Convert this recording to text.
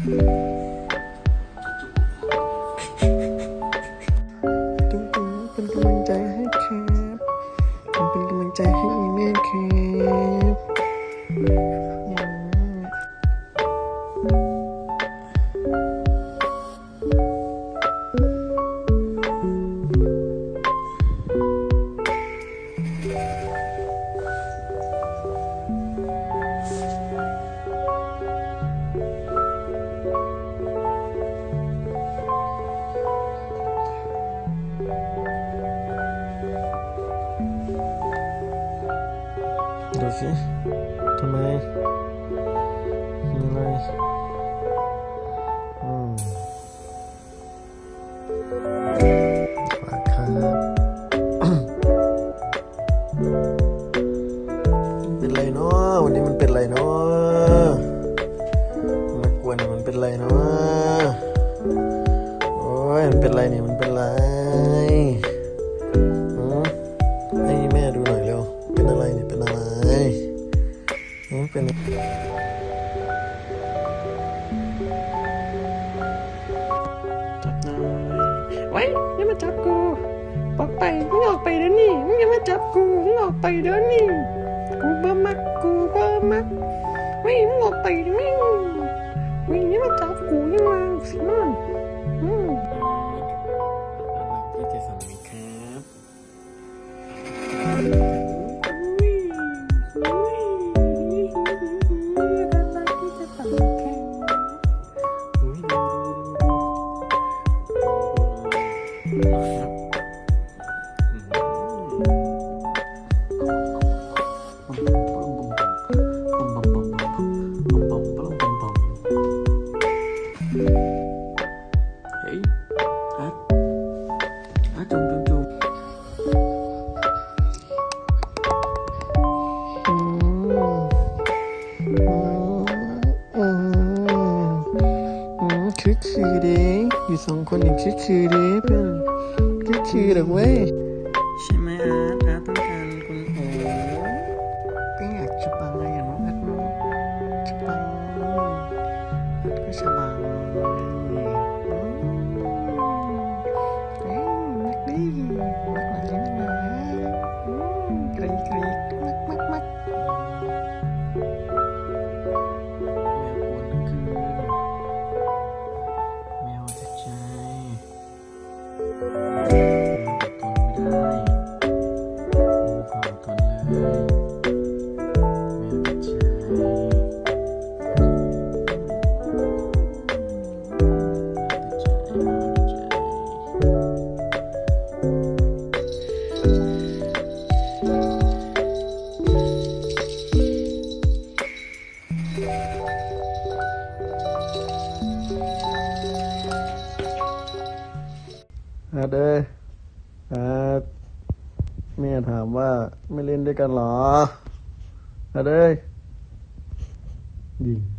เป็นกำลังใจให้ครับเป็นกำลังใจให้อีเมลดูสิทำไมมีอะไรฝากครับเป็นไรเนาะวันนี้มันเป็นไรเนาะมากวนมันเป็นไรเนาะโอ้ยมันเป็นไรเนี่ยมันเป็นไรให้แม่ดูหน่อยเร็วเป็นอะไรเนี่ยเป็นอะไรเป็นจับหน่อยไว้อย่ามาจับกูบอกไปมึงออกไปเดี๋ยวนี้มึงอย่ามาจับกูมึงออกไปเดี๋ยวนี้กูบ้ามักไว้มึงออกไปเดี๋ยวนี้ไว้อย่ามาจับกูอย่ามาสิมันพี่จะสั่งไหมครับคือเด้อยู่สองคนอย่างคือเด้เพื่อนคือหรอเว้ยใช่ไหมอาร์ตต้องการคุณโอ๋ก็อยากจะบังอะไรอย่างน้องอาร์ตน้องจะบังอาร์ตก็จะบังนักดีนักอะไรนะกรีกมักอาร์ตเอ้ยอาร์ตแม่ถามว่าไม่เล่นด้วยกันหรออาร์ตเอ้ยยิง